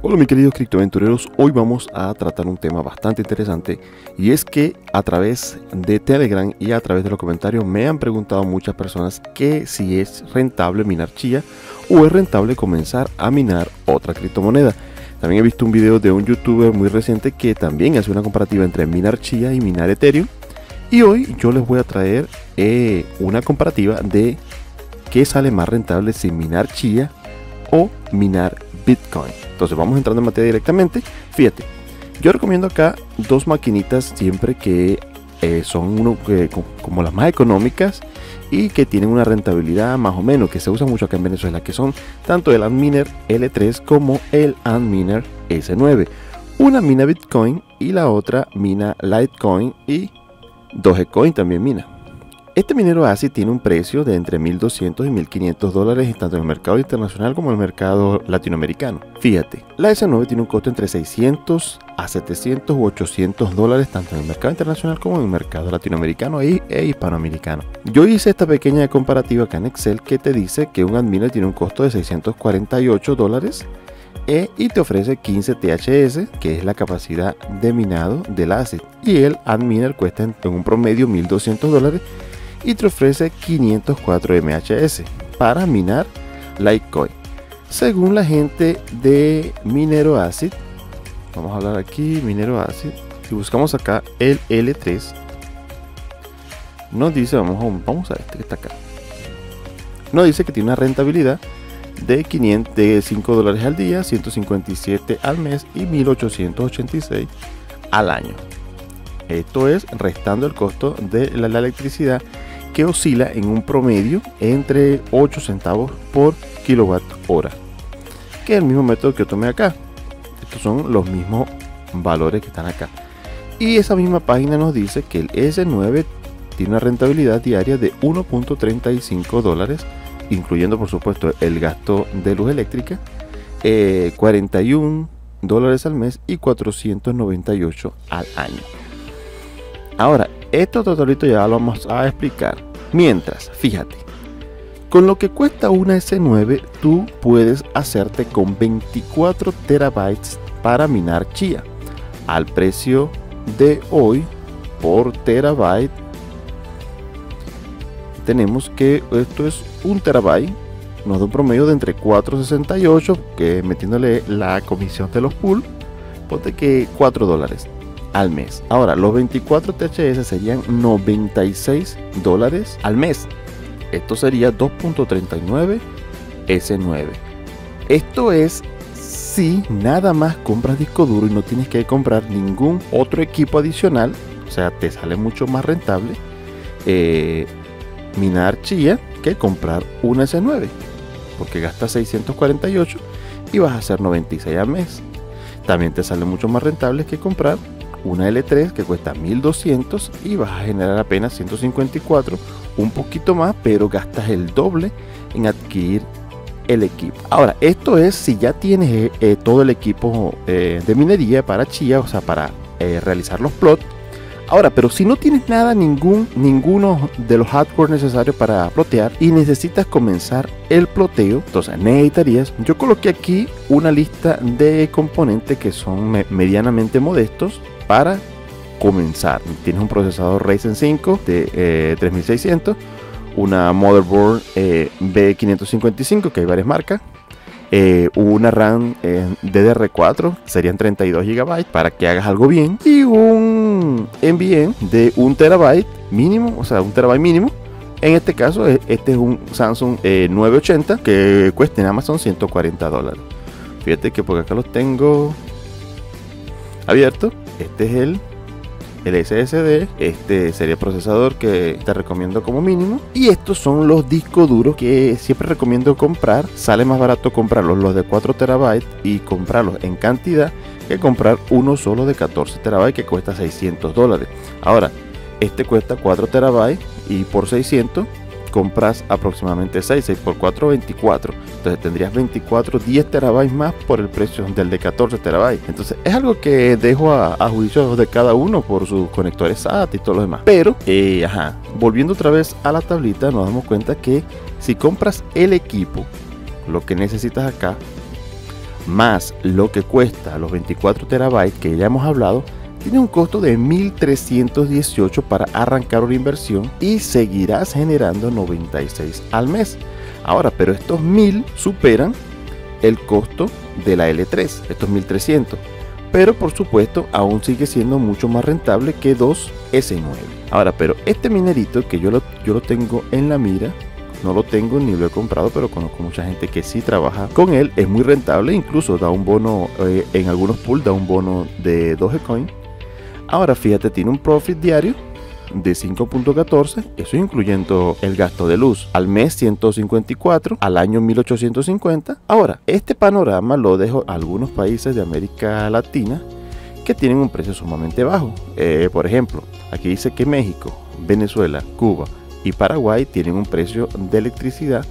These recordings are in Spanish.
Hola mis queridos criptoaventureros, hoy vamos a tratar un tema bastante interesante y es que a través de Telegram y a través de los comentarios me han preguntado muchas personas que si es rentable minar Chia o es rentable comenzar a minar otra criptomoneda. También he visto un video de un youtuber muy reciente que también hace una comparativa entre minar Chia y minar Ethereum, y hoy yo les voy a traer una comparativa de qué sale más rentable si minar Chia o minar Bitcoin. Entonces vamos entrando en materia directamente. Fíjate, yo recomiendo acá dos maquinitas siempre que son como las más económicas y que tienen una rentabilidad más o menos, que se usa mucho acá en Venezuela, que son tanto el Antminer L3 como el Antminer S9. Una mina Bitcoin y la otra mina Litecoin, y Dogecoin también mina. Este minero ASIC tiene un precio de entre $1.200 y $1.500 tanto en el mercado internacional como en el mercado latinoamericano. Fíjate, la S9 tiene un costo entre $600 a $700 u $800 tanto en el mercado internacional como en el mercado latinoamericano e hispanoamericano. Yo hice esta pequeña comparativa acá en Excel que te dice que un Antminer tiene un costo de $648 y te ofrece 15 THS, que es la capacidad de minado del ASIC, y el Antminer cuesta en un promedio $1.200 y te ofrece 504 MHz para minar Litecoin. Según la gente de Minero ASIC, vamos a hablar aquí Minero ASIC y buscamos acá el L3, nos dice, vamos a este que está acá, nos dice que tiene una rentabilidad de $5 al día, 157 al mes y 1886 al año. Esto es restando el costo de la electricidad, que oscila en un promedio entre 8 centavos por kilowatt hora, que es el mismo método que yo tomé acá. Estos son los mismos valores que están acá, y esa misma página nos dice que el S9 tiene una rentabilidad diaria de $1.35, incluyendo por supuesto el gasto de luz eléctrica, $41 al mes y 498 al año. Ahora, esto totalito ya lo vamos a explicar. Mientras, fíjate, con lo que cuesta una S9, tú puedes hacerte con 24 terabytes para minar Chia. Al precio de hoy, por terabyte, tenemos que esto es un terabyte, nos da un promedio de entre $4.68, que metiéndole la comisión de los pools, ponte que $4 al mes. Ahora, los 24 THS serían $96 al mes. Esto sería 2.39 S9. Esto es si nada más compras disco duro y no tienes que comprar ningún otro equipo adicional. O sea, te sale mucho más rentable minar Chia que comprar una S9, porque gastas 648 y vas a hacer 96 al mes. También te sale mucho más rentable que comprar una L3 que cuesta 1.200 y vas a generar apenas 154, un poquito más, pero gastas el doble en adquirir el equipo. Ahora, esto es si ya tienes todo el equipo de minería para Chia, o sea, para realizar los plots. Ahora, pero si no tienes nada, ninguno de los hardware necesarios para plotear y necesitas comenzar el ploteo, entonces necesitarías, yo coloqué aquí una lista de componentes que son medianamente modestos para comenzar. Tienes un procesador Ryzen 5 de 3600, una motherboard B555, que hay varias marcas, una RAM DDR4, serían 32 GB para que hagas algo bien, y un NVMe de 1 TB mínimo, o sea, 1 TB mínimo. En este caso, este es un Samsung 980 que cuesta en Amazon $140. Fíjate que porque acá los tengo abiertos. Este es el SSD, este sería el procesador que te recomiendo como mínimo, y estos son los discos duros que siempre recomiendo comprar. Sale más barato comprarlos los de 4 TB y comprarlos en cantidad que comprar uno solo de 14 TB que cuesta $600. Ahora, este cuesta 4 TB y por 600 compras aproximadamente 6 por 4, 24. Entonces tendrías 10 terabytes más por el precio del de 14 terabytes. Entonces es algo que dejo a juicio de cada uno por sus conectores SATA y todo lo demás. Pero, volviendo otra vez a la tablita, nos damos cuenta que si compras el equipo, lo que necesitas acá, más lo que cuesta los 24 terabytes que ya hemos hablado, tiene un costo de 1.318 para arrancar una inversión y seguirás generando 96 al mes. Ahora, pero estos 1.000 superan el costo de la L3, estos 1.300. Pero por supuesto aún sigue siendo mucho más rentable que dos S9. Ahora, pero este minerito que yo lo tengo en la mira, no lo tengo ni lo he comprado, pero conozco mucha gente que sí trabaja con él, es muy rentable, incluso da un bono, en algunos pools da un bono de Dogecoin. Ahora fíjate, tiene un profit diario de 5.14, eso incluyendo el gasto de luz, al mes 154, al año 1850. Ahora, este panorama lo dejo a algunos países de América Latina que tienen un precio sumamente bajo. Por ejemplo, aquí dice que México, Venezuela, Cuba y Paraguay tienen un precio de electricidad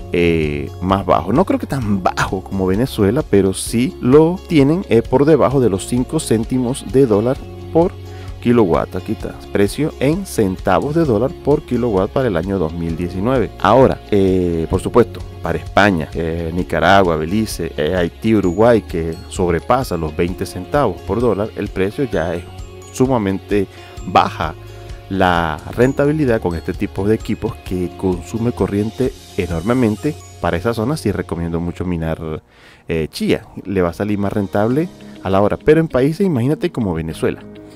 más bajo. No creo que tan bajo como Venezuela, pero sí lo tienen por debajo de los 5 céntimos de dólar por kilowatt. Aquí está, precio en centavos de dólar por kilowatt para el año 2019. Ahora, por supuesto, para España, Nicaragua, Belice, Haití, Uruguay, que sobrepasa los 20 centavos por dólar, el precio ya es sumamente baja la rentabilidad con este tipo de equipos que consume corriente enormemente. Para esa zona sí recomiendo mucho minar chía, le va a salir más rentable a la hora. Pero en países, imagínate como Venezuela.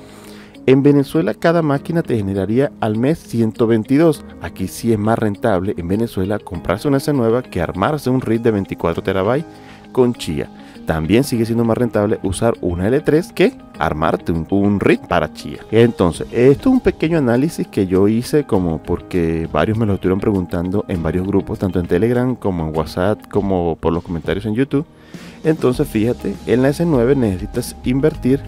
En Venezuela cada máquina te generaría al mes 122. Aquí sí es más rentable en Venezuela comprarse una S9 que armarse un RID de 24 terabytes con chía. También sigue siendo más rentable usar una L3 que armarte un RID para chía. Entonces, esto es un pequeño análisis que yo hice como porque varios me lo estuvieron preguntando en varios grupos, tanto en Telegram como en WhatsApp, como por los comentarios en YouTube. Entonces, fíjate, en la S9 necesitas invertir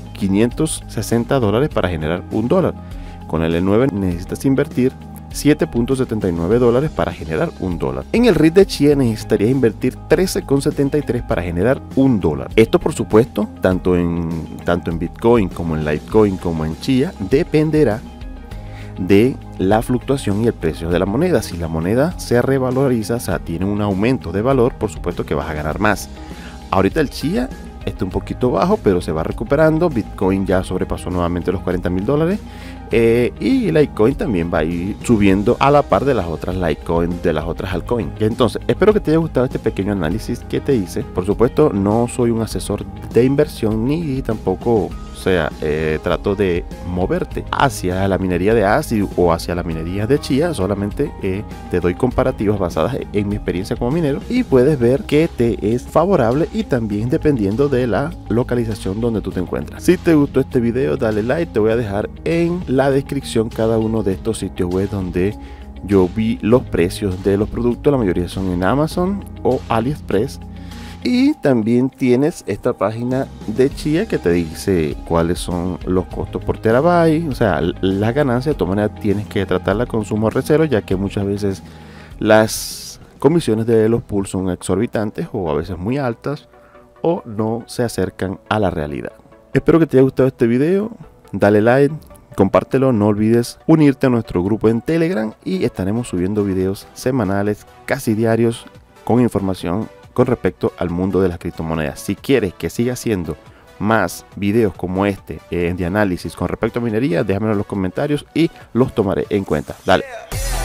$560 para generar $1. Con el L9 necesitas invertir $7.79 para generar $1. En el RID de chía necesitarías invertir $13.73 para generar $1. Esto por supuesto, tanto en Bitcoin como en Litecoin como en chía, dependerá de la fluctuación y el precio de la moneda. Si la moneda se revaloriza, o sea, tiene un aumento de valor, por supuesto que vas a ganar más. Ahorita el chía está un poquito bajo, pero se va recuperando. Bitcoin ya sobrepasó nuevamente los $40.000 y Litecoin también va a ir subiendo a la par de las otras Litecoin, de las otras altcoins. Entonces, espero que te haya gustado este pequeño análisis que te hice. Por supuesto, no soy un asesor de inversión ni tampoco, trato de moverte hacia la minería de ASIC o hacia la minería de chía. Solamente te doy comparativas basadas en mi experiencia como minero y puedes ver que te es favorable y también dependiendo de la localización donde tú te encuentras. Si te gustó este video, dale like. Te voy a dejar en la descripción cada uno de estos sitios web donde yo vi los precios de los productos. La mayoría son en Amazon o AliExpress. Y también tienes esta página de chía que te dice cuáles son los costos por terabyte. O sea, la ganancia de todas maneras tienes que tratarla con sumo recelo, ya que muchas veces las comisiones de los pools son exorbitantes o a veces muy altas o no se acercan a la realidad. Espero que te haya gustado este video. Dale like, compártelo, no olvides unirte a nuestro grupo en Telegram y estaremos subiendo videos semanales, casi diarios, con información con respecto al mundo de las criptomonedas. Si quieres que siga haciendo más videos como este de análisis con respecto a minería, déjamelo en los comentarios y los tomaré en cuenta. Dale.